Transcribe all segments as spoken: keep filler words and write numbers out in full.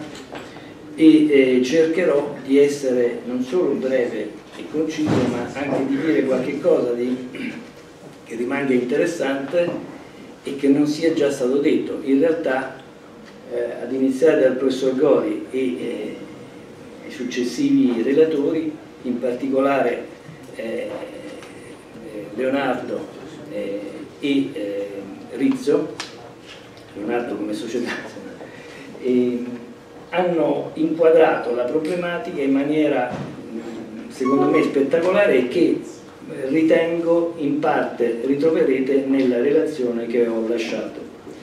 e eh, cercherò di essere non solo breve e conciso, ma anche di dire qualche cosa di, che rimanga interessante e che non sia già stato detto. In realtà, eh, ad iniziare dal professor Gori e eh, i successivi relatori, in particolare eh, Leonardo eh, e eh, Rizzo, Leonardo come società, eh, hanno inquadrato la problematica in maniera, secondo me, spettacolare e che ritengo in parte ritroverete nella relazione che ho lasciato.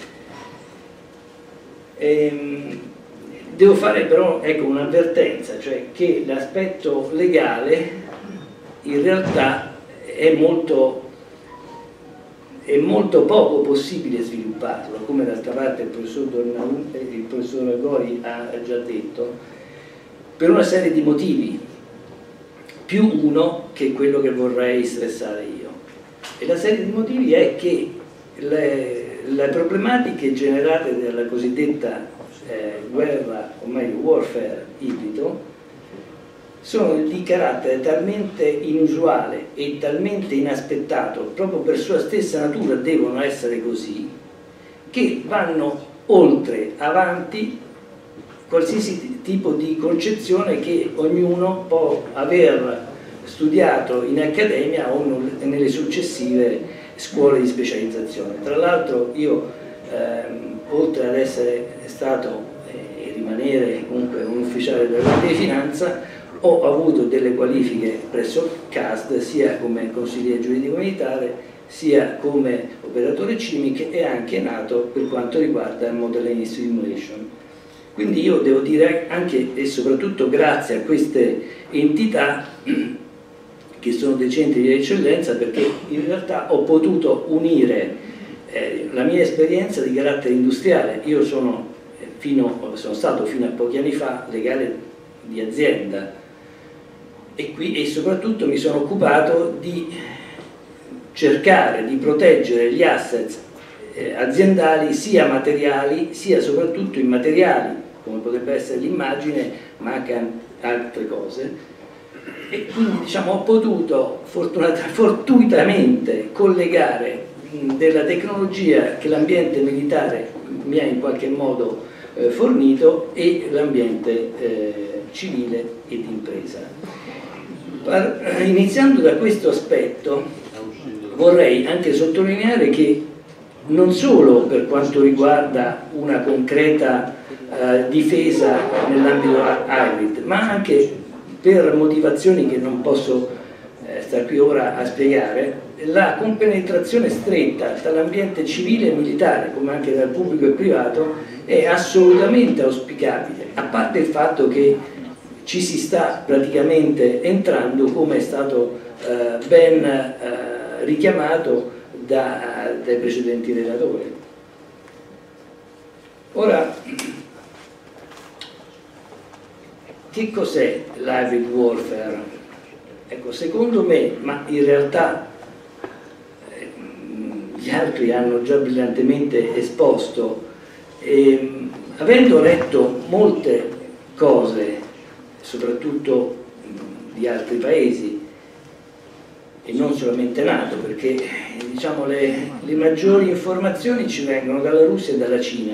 Ehm, devo fare però, ecco, un'avvertenza, cioè che l'aspetto legale in realtà è molto, è molto poco possibile svilupparlo, come d'altra parte il professor, Dornaun, il professor Gori ha già detto, per una serie di motivi, più uno che quello che vorrei stressare io. E la serie di motivi è che le, le problematiche generate dalla cosiddetta eh, guerra, o meglio warfare ibrido, sono di carattere talmente inusuale e talmente inaspettato, proprio per sua stessa natura devono essere così, che vanno oltre, avanti qualsiasi tipo di concezione che ognuno può aver studiato in accademia o nelle successive scuole di specializzazione. Tra l'altro io, ehm, oltre ad essere stato eh, e rimanere comunque un ufficiale della Guardia di Finanza, ho avuto delle qualifiche presso C A S D sia come consigliere giuridico militare sia come operatore C I M I C e anche nato per quanto riguarda il Modeling Simulation. Quindi io devo dire anche e soprattutto grazie a queste entità che sono dei centri di eccellenza, perché in realtà ho potuto unire eh, la mia esperienza di carattere industriale. Io sono, eh, fino, sono stato fino a pochi anni fa legale di azienda e, qui, e soprattutto mi sono occupato di cercare di proteggere gli asset eh, aziendali, sia materiali sia soprattutto immateriali, come potrebbe essere l'immagine, ma anche altre cose. E quindi, diciamo, ho potuto fortuitamente collegare mh, della tecnologia che l'ambiente militare mi ha in qualche modo eh, fornito e l'ambiente eh, civile ed impresa. Par iniziando da questo aspetto, vorrei anche sottolineare che non solo per quanto riguarda una concreta eh, difesa nell'ambito hybrid, ma anche per motivazioni che non posso eh, stare qui ora a spiegare, la compenetrazione stretta tra l'ambiente civile e militare, come anche dal pubblico e privato, è assolutamente auspicabile, a parte il fatto che ci si sta praticamente entrando, come è stato eh, ben eh, richiamato da, dai precedenti relatori. Ora, che cos'è l'hybrid warfare? Ecco, secondo me, ma in realtà eh, gli altri hanno già brillantemente esposto, eh, avendo letto molte cose, soprattutto di altri paesi, e non solamente NATO, perché diciamo, le, le maggiori informazioni ci vengono dalla Russia e dalla Cina,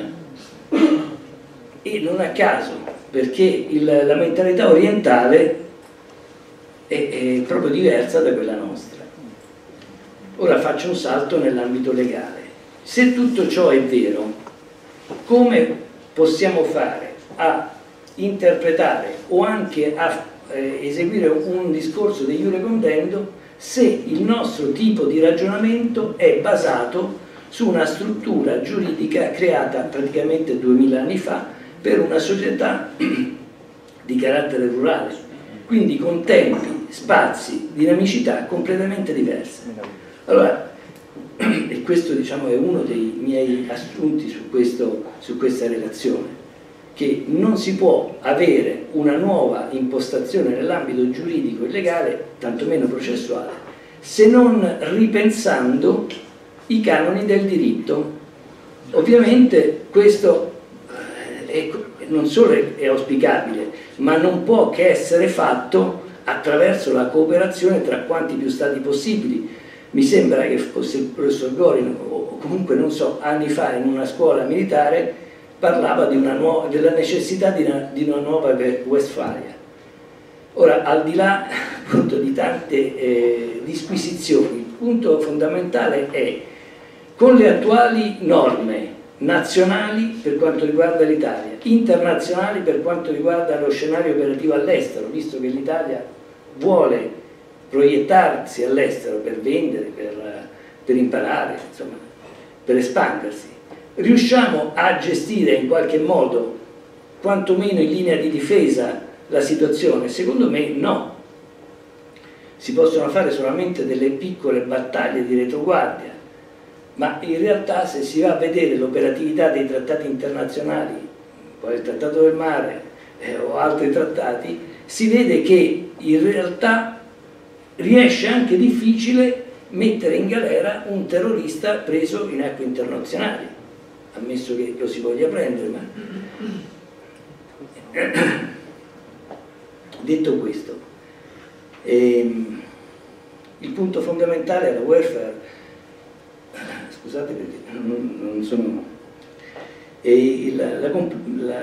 e non a caso, perché il, la mentalità orientale è, è proprio diversa da quella nostra. Ora faccio un salto nell'ambito legale. Se tutto ciò è vero, come possiamo fare a interpretare o anche a eh, eseguire un discorso di iure condendo se il nostro tipo di ragionamento è basato su una struttura giuridica creata praticamente duemila anni fa per una società di carattere rurale, quindi con tempi, spazi, dinamicità completamente diverse. Allora, e questo, diciamo, è uno dei miei assunti su, questo, su questa relazione, che non si può avere una nuova impostazione nell'ambito giuridico e legale, tantomeno processuale, se non ripensando i canoni del diritto. Ovviamente questo è, non solo è auspicabile, ma non può che essere fatto attraverso la cooperazione tra quanti più stati possibili. Mi sembra che fosse il professor Gorin, o comunque non so, anni fa in una scuola militare parlava di una nuova, della necessità di una, di una nuova Westfalia. Ora, al di là appunto di tante eh, disquisizioni, il punto fondamentale è, con le attuali norme nazionali per quanto riguarda l'Italia, internazionali per quanto riguarda lo scenario operativo all'estero, visto che l'Italia vuole proiettarsi all'estero per vendere, per, per imparare, insomma, per espandersi, riusciamo a gestire in qualche modo, quantomeno in linea di difesa, la situazione? Secondo me no. Si possono fare solamente delle piccole battaglie di retroguardia, ma in realtà se si va a vedere l'operatività dei trattati internazionali, poi il Trattato del Mare eh, o altri trattati, si vede che in realtà riesce anche difficile mettere in galera un terrorista preso in acque internazionali, ammesso che lo si voglia prendere. Ma... Detto questo, ehm, il punto fondamentale è la welfare. Scusate perché non, non sono... E la, la, la,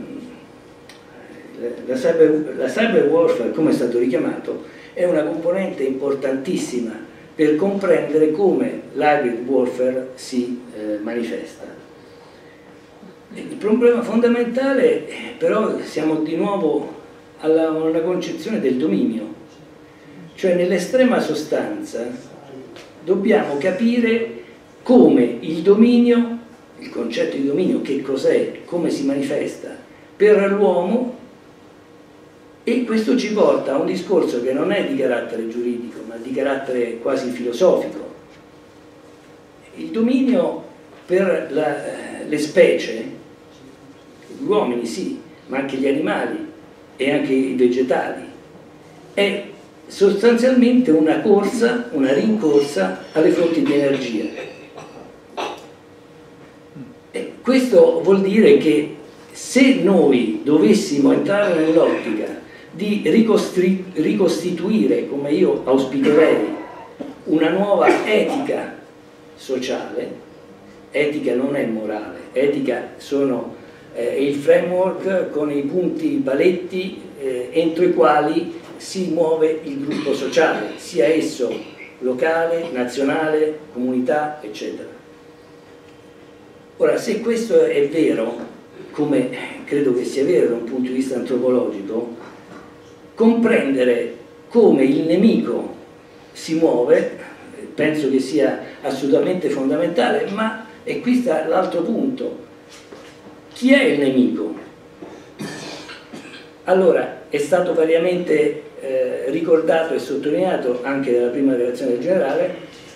la, cyber, la cyber warfare, come è stato richiamato, è una componente importantissima per comprendere come l'hybrid warfare si eh, manifesta. Il problema fondamentale, però, siamo di nuovo alla una concezione del dominio, cioè nell'estrema sostanza dobbiamo capire come il dominio, il concetto di dominio, che cos'è, come si manifesta per l'uomo, e questo ci porta a un discorso che non è di carattere giuridico, ma di carattere quasi filosofico. Il dominio per la, le specie, gli uomini sì, ma anche gli animali e anche i vegetali, è sostanzialmente una corsa, una rincorsa alle fonti di energia. E questo vuol dire che se noi dovessimo entrare nell'ottica di ricostituire, come io auspicherei, una nuova etica sociale, etica non è morale, etica sono eh, il framework con i punti, i paletti eh, entro i quali si muove il gruppo sociale, sia esso locale, nazionale, comunità, eccetera. Ora, se questo è vero, come credo che sia vero da un punto di vista antropologico, comprendere come il nemico si muove, penso che sia assolutamente fondamentale, ma e qui sta l'altro punto. Chi è il nemico? Allora, è stato variamente eh, ricordato e sottolineato anche dalla prima relazione del generale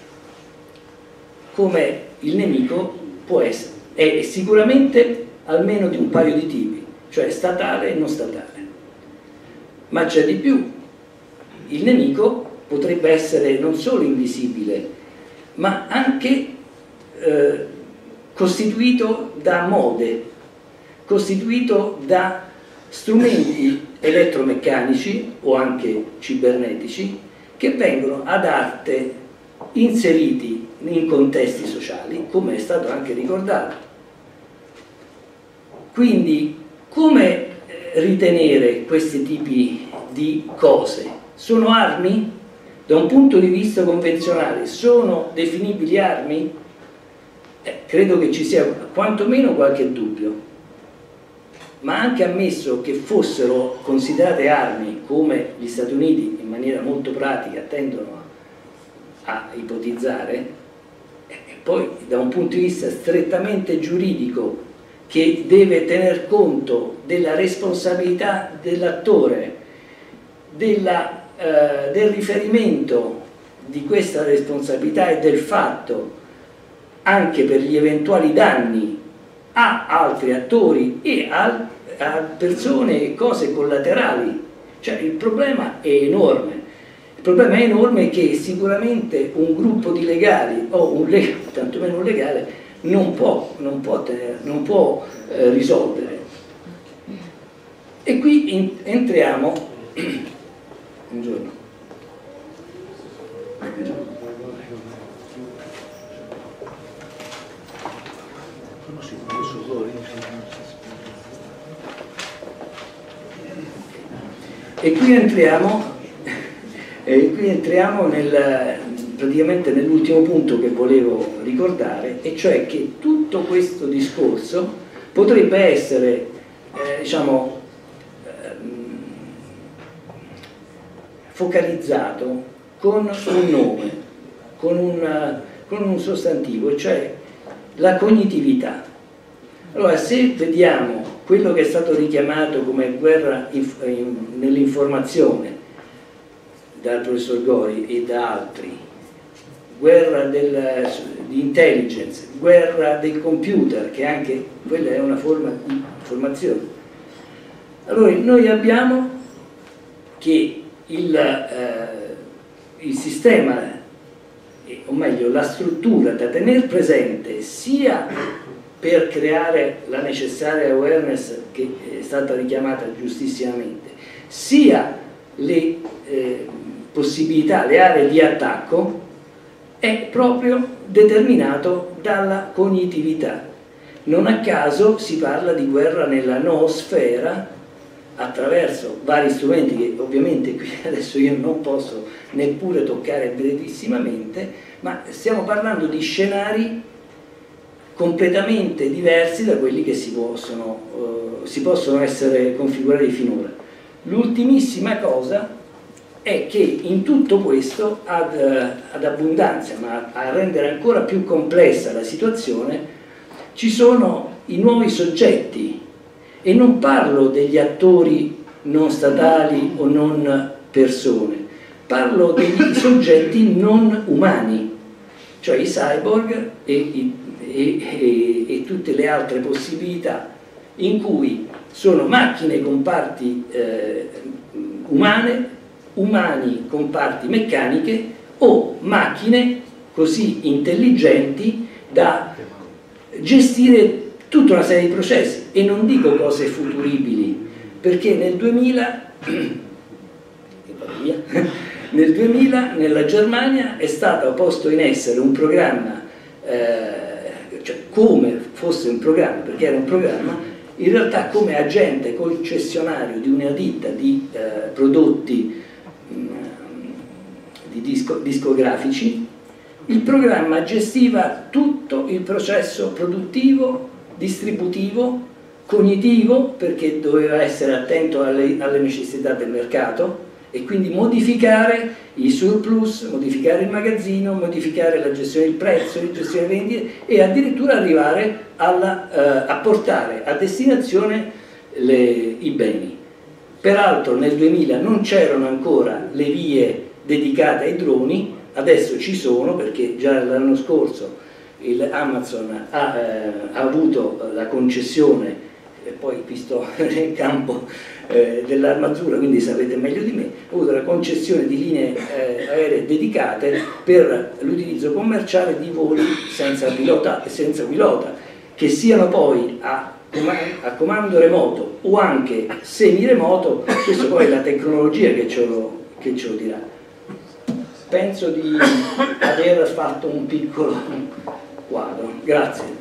come il nemico può essere, è sicuramente almeno di un paio di tipi, cioè statale e non statale. Ma c'è di più, il nemico potrebbe essere non solo invisibile, ma anche eh, costituito da mode, costituito da strumenti elettromeccanici o anche cibernetici che vengono ad arte inseriti in contesti sociali, come è stato anche ricordato. Quindi, come ritenere questi tipi di cose? Sono armi? Da un punto di vista convenzionale sono definibili armi? Eh, credo che ci sia quantomeno qualche dubbio, ma anche ammesso che fossero considerate armi, come gli Stati Uniti in maniera molto pratica tendono a, a ipotizzare, eh, poi da un punto di vista strettamente giuridico che deve tener conto della responsabilità dell'attore, della Eh, del riferimento di questa responsabilità e del fatto anche per gli eventuali danni a altri attori e a, a persone e cose collaterali. Cioè il problema è enorme. Il problema è enorme che sicuramente un gruppo di legali o un legale, tantomeno un legale, non può, non può, tenere, non può eh, risolvere. E qui in, entriamo buongiorno. E qui entriamo, e qui entriamo nel, praticamente nell'ultimo punto che volevo ricordare, e cioè che tutto questo discorso potrebbe essere, eh, diciamo, focalizzato con un nome, con un, con un sostantivo, cioè la cognitività. Allora, se vediamo quello che è stato richiamato come guerra nell'informazione dal professor Gori e da altri, guerra del, di intelligence, guerra del computer, che anche quella è una forma di informazione. Allora, noi abbiamo che Il, eh, il sistema, eh, o meglio la struttura da tenere presente sia per creare la necessaria awareness che è stata richiamata giustissimamente, sia le eh, possibilità, le aree di attacco, è proprio determinato dalla cognitività. Non a caso si parla di guerra nella noosfera attraverso vari strumenti che ovviamente qui adesso io non posso neppure toccare brevissimamente, ma stiamo parlando di scenari completamente diversi da quelli che si possono, uh, si possono essere configurati finora. L'ultimissima cosa è che in tutto questo, ad, uh, ad abbondanza, ma a rendere ancora più complessa la situazione, ci sono i nuovi soggetti. E non parlo degli attori non statali o non persone, parlo degli soggetti non umani, cioè i cyborg e, i, e, e, e tutte le altre possibilità in cui sono macchine con parti eh, umane, umani con parti meccaniche o macchine così intelligenti da gestire tutta una serie di processi, e non dico cose futuribili, perché nel duemila, nel duemila nella Germania è stato posto in essere un programma, eh, cioè come fosse un programma, perché era un programma, in realtà come agente concessionario di una ditta di eh, prodotti mh, di disco, discografici. Il programma gestiva tutto il processo produttivo, distributivo, cognitivo, perché doveva essere attento alle, alle necessità del mercato e quindi modificare i surplus, modificare il magazzino, modificare la gestione del prezzo, la gestione delle vendite e addirittura arrivare alla, eh, a portare a destinazione le, i beni. Peraltro nel duemila non c'erano ancora le vie dedicate ai droni, adesso ci sono, perché già l'anno scorso il Amazon ha, eh, ha avuto la concessione, e poi qui sto nel campo eh, dell'armatura, quindi sapete meglio di me, ha avuto la concessione di linee eh, aeree dedicate per l'utilizzo commerciale di voli senza pilota, senza pilota, che siano poi a, a comando remoto o anche semi-remoto. Questo poi è la tecnologia che ce lo, che ce lo dirà. Penso di aver fatto un piccolo quadro. Grazie.